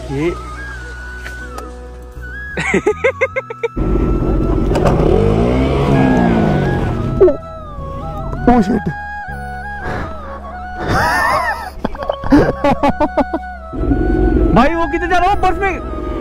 ये oh shit. भाई वो किधर जा रहा है बर्फ में?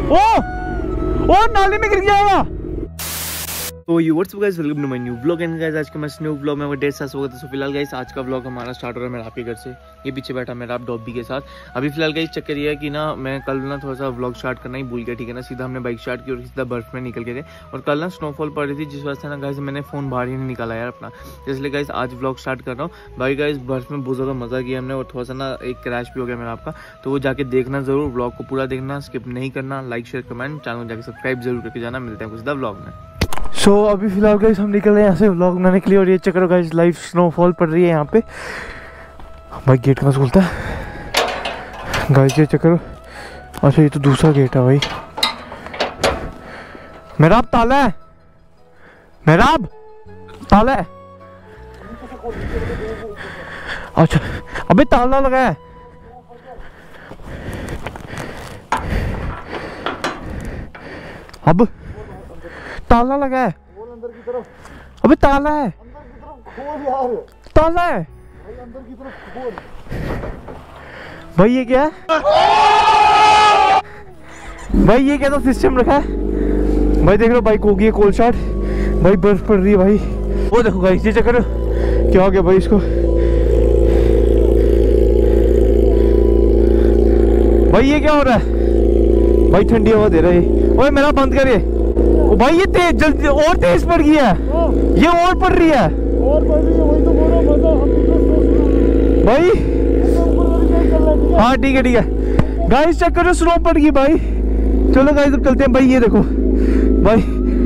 ओ नाले में गिर जाएगा। तो ये what's up guys, welcome to my new vlog. And guys आज के मैं न्यू व्लॉग में डेढ़ साल हो गया। तो फिलहाल गाइस आज का व्लॉग हमारा स्टार्ट हो रहा है मेरा आपके घर से। ये पीछे बैठा मेरा आप डॉबी के साथ। अभी फिलहाल गाइस चक्कर ये है कि ना मैं कल ना थोड़ा सा व्लॉग स्टार्ट करना ही भूल गया, ठीक है ना। सीधा हमने बाइक स्टार्ट की और सीधा बर्फ में निकल गए थे। और कल ना स्नोफॉल पड़ रही थी, जिस वजह से ना गाइस मैंने फोन बाहर ही नहीं निकाला यार अपना, इसलिए गाइस आज व्लॉग स्टार्ट कर रहा हूँ। भाई गाइस बर्फ में बहुत ज़्यादा मजा किया हमने और थोड़ा सा ना एक क्रैश भी हो गया मेरा आपका। तो वो जाके देखना जरूर, व्लॉग को पूरा देखना, स्किप नहीं करना, लाइक शेयर कमेंट, चैनल जाके सब्सक्राइब जरूर करके जाना। मिलते हैं कुछ सीधा व्लॉग में। सो अभी फिलहाल गाइस हम निकल रहे हैं यहाँ से व्लॉग बनाने के लिए। और ये चक्कर गाइस लाइव स्नोफॉल पड़ रही है यहाँ पे। भाई गेट कहाँ से खुलता है गाइस? ये चक्कर, अच्छा ये तो दूसरा गेट है भाई। मेरा अब ताला है, मेरा अब ताला है। अच्छा अबे ताला लगा है। अब ताला लगा है अंदर की तरफ। अबे ताला है अंदर की तरफ, खोल यार। ताला है भाई अंदर की तरफ, खोल। भाई ये क्या है भाई? ये क्या तो सिस्टम रखा है भाई? देख लो बाइक होगी कोल्ड स्टार्ट। भाई बर्फ पड़ रही है भाई। वो देखो गाइस ये चक्कर क्या हो गया भाई इसको। भाई ये क्या हो रहा है भाई? ठंडी हवा दे रहा है। ओए मेरा बंद करिए। भाई ये तेज जल्दी और तेज पड़ गई है। ये और पड़ रही है, और पड़ रही है। वही तो बोल रहा हूं भाई। हाँ ठीक है गाइस, चेक करो स्नो पड़ गई भाई। चलो गाइस अब चलते हैं भाई। ये देखो भाई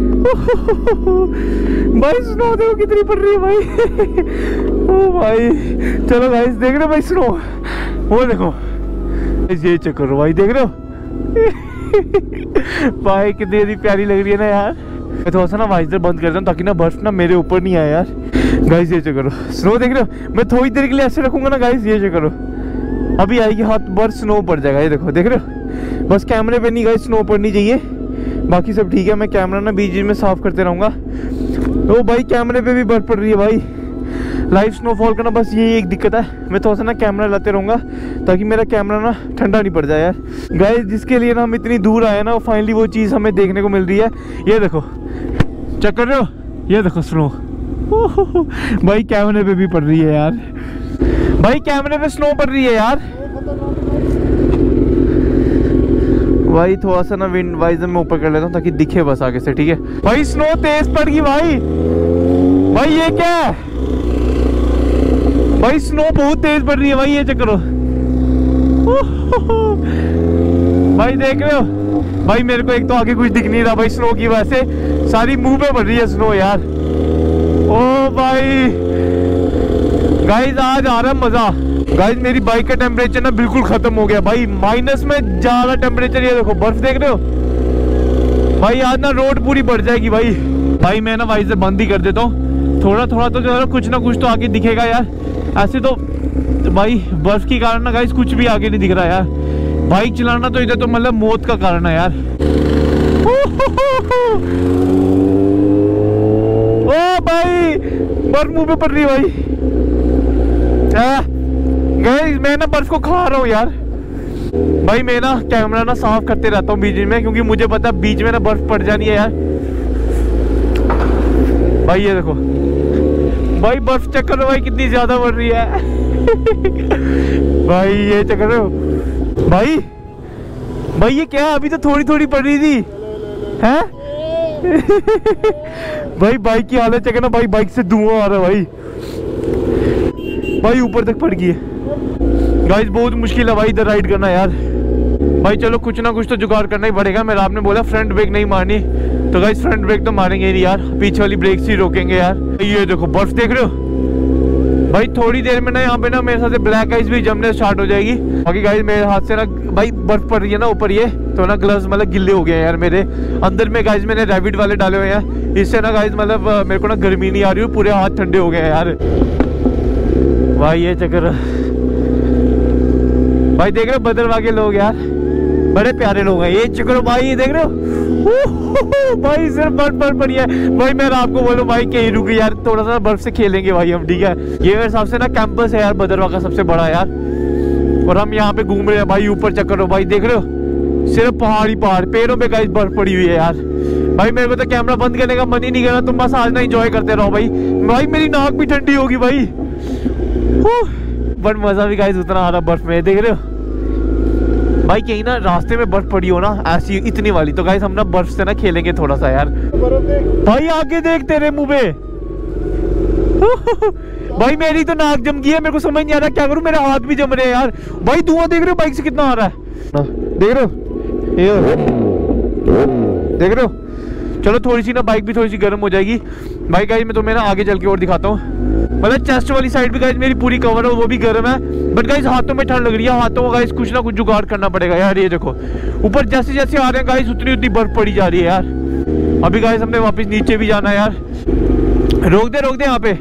भाई स्नो देखो कितनी पड़ रही है भाई। ओ भाई चलो गाइस देख रहे हो भाई स्नो, वो देखो ये चेक करो भाई, देख रहे हो भाई कितनी प्यारी लग रही है ना यार। मैं थोड़ा सा ना वाइजर बंद कर दूं ताकि ना बर्फ ना मेरे ऊपर नहीं आए यार। गाइस ये चेक करो स्नो, देख रहे हो? मैं थोड़ी देर के लिए ऐसे रखूंगा ना गाइस, ये चेक करो अभी आएगी हाथ बर्फ, स्नो पड़ जाएगा। ये देखो देख रहे हो? बस कैमरे पे नहीं गाइस स्नो पड़नी चाहिए, बाकी सब ठीक है। मैं कैमरा ना बीच में साफ करते रहूंगा। तो भाई कैमरे पे भी बर्फ पड़ रही है भाई। लाइव स्नोफॉल का ना बस ये एक दिक्कत है, मैं थोड़ा सा ना कैमरा लाते रहूँगा ताकि मेरा कैमरा ना ठंडा नहीं पड़ जाए यार। गाइस जिसके लिए ना हम इतनी दूर आए ना, फाइनली वो चीज़ हमें देखने को मिल रही है। ये देखो चेक कर रहे हो? ये देखो स्नो भाई कैमरे पे भी पड़ रही है यार। भाई कैमरे पे स्नो पड़ रही है यार। भाई थोड़ा सा ना विंड वाइजर में ऊपर कर लेता हूँ ताकि दिखे बस आगे से, ठीक है भाई? स्नो तेज पड़ गई भाई। भाई ये क्या है भाई? स्नो बहुत तेज पड़ रही है भाई। ये चेक करो भाई, देख रहे हो भाई? मेरे को एक तो आगे कुछ दिख नहीं रहा भाई स्नो की वजह से, सारी मुंह पे पड़ रही है स्नो यार। ओ भाई गाइस आज आ रहा है मजा। गाइस मेरी बाइक का टेम्परेचर ना बिल्कुल खत्म हो गया भाई, माइनस में जा रहा टेम्परेचर। ये देखो बर्फ देख रहे हो भाई? आज ना रोड पूरी बढ़ जाएगी भाई। भाई मैं ना वाइजर बंद ही कर देता हूँ, थोड़ा थोड़ा तो जो है कुछ ना कुछ तो आगे दिखेगा यार। ऐसे तो भाई बर्फ के कारण ना गाइस कुछ भी आगे नहीं दिख रहा यार। बाइक चलाना तो इधर तो मतलब मौत का कारण है यार। ओ भाई बर्फ मुंह पे पड़ रही है भाई। गाइस मैं ना बर्फ को खा रहा हूँ यार। भाई मैं ना कैमरा ना साफ करते रहता हूँ बीच में, क्योंकि मुझे पता है बीच में ना बर्फ पड़ जानी है यार। भाई ये देखो भाई बर्फ चेक करो भाई कितनी ज्यादा बढ़ रही है भाई ये चेक करो भाई। भाई ये क्या है? अभी तो थोड़ी थोड़ी पड़ रही थी हैं भाई बाइक की हालत चेक ना भाई, बाइक से धुआं आ रहा है भाई। भाई ऊपर तक पड़ गई है गाइस, बहुत मुश्किल है भाई इधर राइड करना यार। भाई चलो कुछ ना कुछ तो जुगाड़ करना ही पड़ेगा। मेरा आपने बोला फ्रंट ब्रेक नहीं मारनी, तो गाइस फ्रंट ब्रेक तो मारेंगे नहीं यार, पीछे वाली ब्रेक से ही रोकेंगे यार। ये देखो बर्फ देख रहे हो भाई? थोड़ी देर में ना यहाँ पे ना मेरे साथ ब्लैक आइस भी जमने स्टार्ट हो जाएगी। बाकी गाइस मेरे हाथ से ना भाई बर्फ पड़ रही है ना ऊपर, ये तो ना ग्लव्स मतलब गिल्ले हो गए यार मेरे। अंदर में गाइस मैंने रैबिट वाले डाले हुए हैं, इससे ना गाइस मतलब मेरे को ना गर्मी नहीं आ रही, पूरे हाथ ठंडे हो गए हैं यार। भाई ये चक्कर भाई देख रहे हो बदलवा के लोग यार। बड़े प्यारे लोग हैं ये। चक्रो भाई ये देख रहे हो भाई सिर्फ बर्फ पड़ी है भाई। मैं आपको बोलूं भाई कहीं रुक यार, थोड़ा सा बर्फ से खेलेंगे भाई हम, ठीक है। ये मेरे हिसाब से ना कैंपस है यार भदरवा का सबसे बड़ा यार, और हम यहाँ पे घूम रहे हैं भाई। ऊपर चेक करो भाई, देख रहे हो सिर्फ पहाड़ ही पहाड़, पेड़ों पे गाइस बर्फ पड़ी हुई है यार। भाई मेरे को तो कैमरा बंद करने का मन ही नहीं कर रहा, तुम बस आज ना एंजॉय करते रहो भाई। भाई मेरी नाक भी ठंडी होगी भाई, बट मजा भी गाइस उतना आ रहा बर्फ में, देख रहे हो भाई। कहीं ना रास्ते में बर्फ पड़ी हो ना ऐसी इतनी वाली, तो गाइस हम ना बर्फ से ना खेलेंगे थोड़ा सा यार। भाई आगे देख तेरे मुंह पे भाई मेरी तो नाक जम गई है, मेरे को समझ नहीं आ रहा क्या करूं, मेरे हाथ भी जम रहे हैं यार। भाई धुआं देख रहे हो बाइक से कितना आ रहा है, देख रहे हो ये देख रहे हो। चलो थोड़ी सी ना बाइक भी थोड़ी सी गर्म हो जाएगी भाई। गाइस मैं तुम्हें ना आगे चल के और दिखाता हूँ, मतलब चेस्ट वाली साइड भी गाइस मेरी पूरी कवर है, वो भी गर्म है। बट गाइस हाथों में ठंड लग रही है, हाथों को गाइस कुछ ना कुछ जुगाड़ करना पड़ेगा यार। ये देखो ऊपर जैसे जैसे आ रहे हैं गाइस उतनी उतनी बर्फ पड़ी जा रही है यार। अभी गाइस हमने वापस नीचे भी जाना है यार। रोक दे यहाँ पे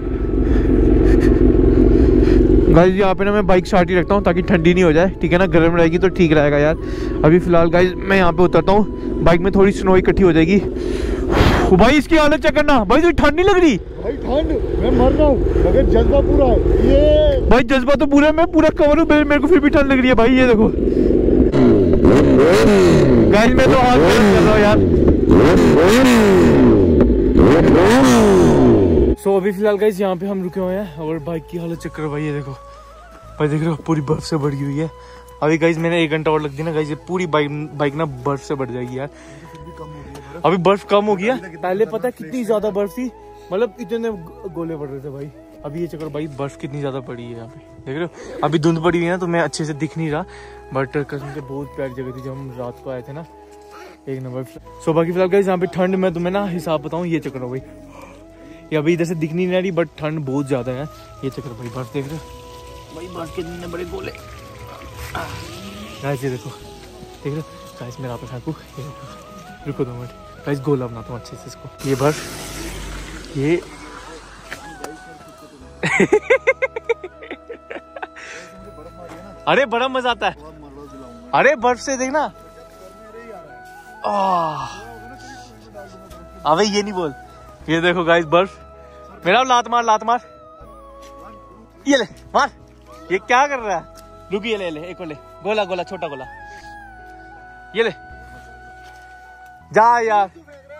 गाइस, यहाँ पे ना मैं बाइक स्टार्ट ही रखता हूँ ताकि ठंडी नहीं हो जाए, ठीक है ना। गर्म रहेगी तो ठीक रहेगा यार। अभी फिलहाल गाइस मैं यहाँ पे उतरता हूँ, बाइक में थोड़ी स्नो इकट्ठी हो जाएगी। भाई इसकी हालत चेक करना भाई, तो ठंड नहीं लग रही भाई। ठंड मैं मर रहा हूँ मगर जज्बा पूरा है ये भाई, जज्बा तो पूरा, मैं पूरा कवर हूँ, मेरे को फिर भी ठंड लग रही है भाई। ये देखो गाइस मैं तो हाथ कर रहा हूँ यार। सो अभी फिलहाल गाइस यहाँ पे हम रुके हुए हैं और बाइक की हालत चेक करो भाई। ये देखो भाई, देख रहे हो पूरी बर्फ से भरी हुई है। अभी गाइस मैंने 1 घंटा और लग दी ना गाइस, ये पूरी बाइक ना बर्फ से भर जाएगी यार। अभी बर्फ कम हो गया, पहले पता है कितनी ज्यादा बर्फ थी, मतलब इतने गोले पड़ रहे थे भाई। अभी ये चक्कर भाई बर्फ कितनी ज्यादा पड़ी है यहाँ पे, देख रहे हो। अभी धुंध पड़ी हुई है ना तो मैं अच्छे से दिख नहीं रहा, बट कसम से बहुत प्यारी जगह थी जब हम रात को आए थे ना, 1 नंबर। सो बाकी फिलहाल गाइस यहाँ पे ठंड में तुम्हें ना हिसाब बताऊँ, ये चक्कर भाई ये अभी इधर से दिख नहीं रही बट ठंड बहुत ज्यादा है। ये चक्कर भाई बर्फ देख रहे हो भाई, बर्फ के इतने बड़े गोले गाइस। ये देखो देख रहे हो गाइस, मेरा पे फेंकू, रुको 2 मिनट गाइस, गोला बनाता हूँ अच्छे से इसको। ये बर्फ ये अरे बड़ा मजा आता है, अरे बर्फ से देखना। अबे ये नहीं बोल, ये देखो गाइस बर्फ, मेरा लात मार ये ले मार। ये क्या कर रहा है, रुक ये ले एक और ले, गोला छोटा गोला, ये ले जा यार।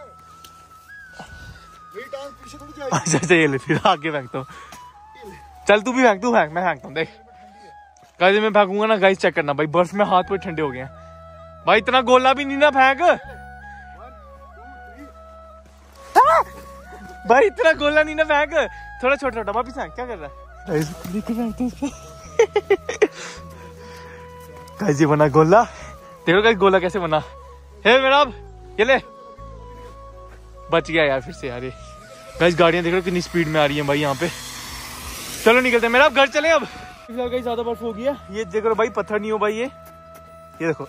अच्छा ये ले, फिर आगे फेंकता हूँ। चल तू भी फेंक, मैं फेंकता हूँ। देख गाइस मैं फेंकूंगा ना गाइस, चेक करना भाई, बर्फ में हाथ पूरे ठंडे हो गए हैं भाई। इतना गोला भी नहीं ना फेंक भाई, इतना गोला नहीं ना फेंक, थोड़ा छोटा वापिस फेंक। क्या कर रहा है गाइस, ये बना गोला, देखो गाइस गोला कैसे बना है मेरा। अब ये ले, बच गया यार फिर से यार। गाइस गाड़ियां देख रहे हो कितनी स्पीड में आ रही हैं भाई यहाँ पे। चलो निकलते हैं मेरा, अब घर चले। अब फिलहाल गाइस ज्यादा बर्फ हो गया, ये देखो भाई पत्थर नहीं हो भाई, ये देखो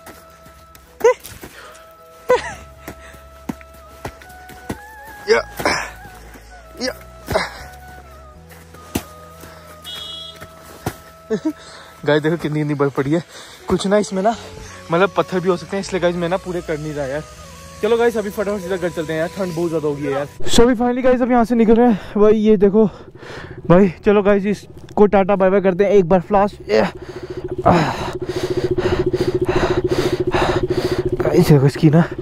गाइस देखो कितनी बर्फ पड़ी है। कुछ ना इसमें ना मतलब पत्थर भी हो सकते हैं, इसलिए गाइस मैं ना पूरे कर नहीं रहा यार। चलो गाइस अभी फटाफट सीधा घर चलते हैं यार, ठंड बहुत ज्यादा हो गई है यार। सो अभी फाइनली गाइस अब यहाँ से निकल रहे हैं भाई। ये देखो भाई, चलो गाइस इसको टाटा बाय बाय करते हैं एक बार फ्लाश। गाइस देखो इसकी ना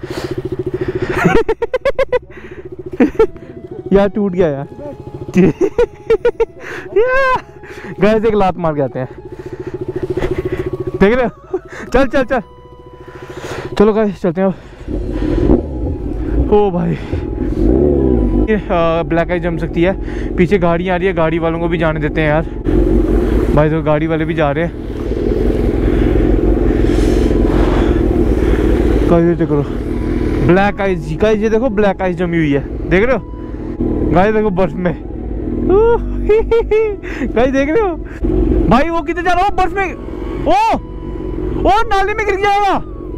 यार टूट गया यार गाइस एक लात मार के आते हैं, देख रहे हो। चल चलो गाइस चलते हैं अब। ओ भाई ब्लैक आइस जम सकती है, पीछे गाड़ी आ रही है, गाड़ी वालों को भी जाने देते हैं यार भाई। तो गाड़ी वाले भी जा रहे हैं गाइस, देखो ब्लैक आइस गाइस, ये देखो ब्लैक आइस जमी हुई है, देख रहे हो गाइस। देखो बर्फ में गाइस, देख रहे हो भाई, वो किधर जा रहा हो बर्फ में। ओ नाले में गिर जाएगा।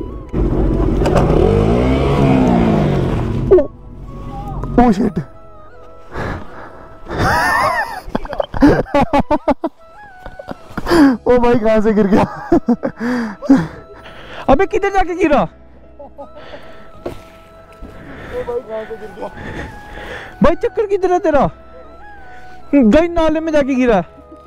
ओ शिट ओ भाई, कहां से गिर गया। अबे किधर जाके गिरा? भाई कहाँ से गिर गया? भाई चक्कर किधर है तेरा? गई नाले में जाके गिरा।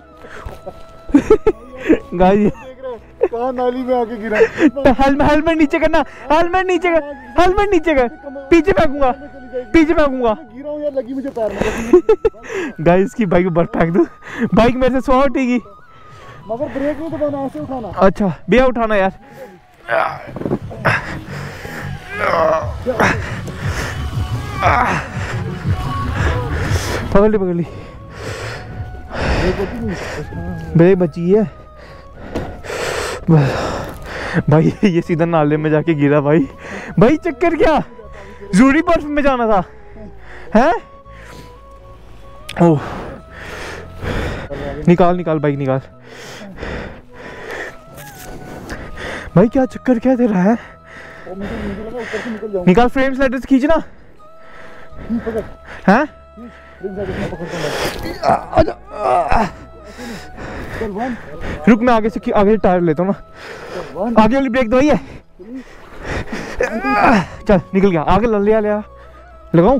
गाइस देख रहे हो कहाँ नाली में आके गिरा। हेलमेट नीचे करना, हेलमेट नीचे कर, हेलमेट नीचे कर। पीछे फेंकूंगा, पीछे फेंकूंगा। गिरा हूँ यार, लगी मुझे पैर में। गाइस की बाइक बर्फ फेंक दो। बाइक मेरे से 100 उठेगी। मगर ब्रेक नहीं दबाना, ऐसे उठाना। अच्छा भैया उठाना यार। पकड़ ली, पकड़ ली। ब्रेक बची है भाई। ये सीधा नाले में जाके गिरा भाई। भाई चक्कर क्या, जरूरी बर्फ में जाना था हैं? ओह निकाल निकाल बाइक निकाल। भाई क्या चक्कर क्या दे रहा है? निकाल फ्रेम स्लाइडर से खींचना हैं? रुक मैं आगे से आगे टायर लेता हूँ ना। आगे वाली ब्रेक दवाई है। चल निकल गया। आगे लिया लगाऊं?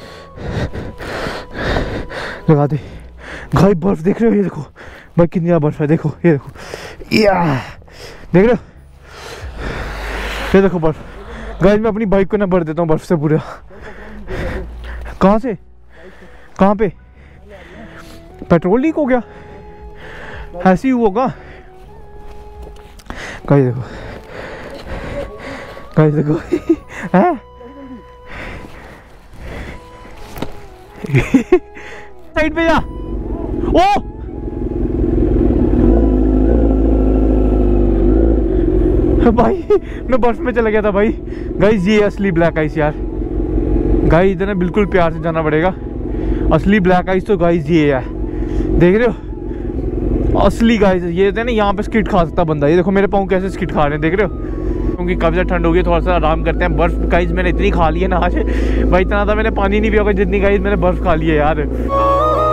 लगा दे। भाई बर्फ देख रहे हो? ये देखो भाई कितनी ज्यादा बर्फ है। देखो ये देखो, या देख रहे हो? ये देखो बर्फ। गाइस मैं अपनी बाइक को ना भर देता हूँ बर्फ से पूरा। कहाँ से? कहाँ पे? पेट्रोल लीक हो गया? ऐसे ही होगा। गाइस देखो, गाइस देखो हैं? साइड पे जा। ओ भाई मैं बर्फ में चला गया था भाई। गाइस ये असली ब्लैक आइस यार। गाइस इधर ना बिल्कुल प्यार से जाना पड़ेगा। असली ब्लैक आइस तो गाइस ये है, देख रहे हो? असली गाइस ये है ना, यहाँ पे स्किट खा सकता बंदा। ये देखो मेरे पाँव कैसे स्किट खा रहे हैं, देख रहे हो? क्योंकि काफ़ी ज़्यादा ठंड हो गई, थोड़ा सा आराम करते हैं। बर्फ गाइस मैंने इतनी खा ली है ना आज भाई, इतना था मैंने पानी नहीं पिया होगा जितनी गाइस मैंने बर्फ खा ली है यार।